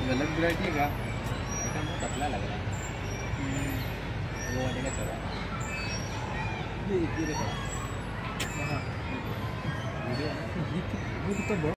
गलत वैरायटी है क्या? ऐसा मुझे पतला लग रहा है। वो वाले का चला ये पड़ा। हाँ वीडियो है ना।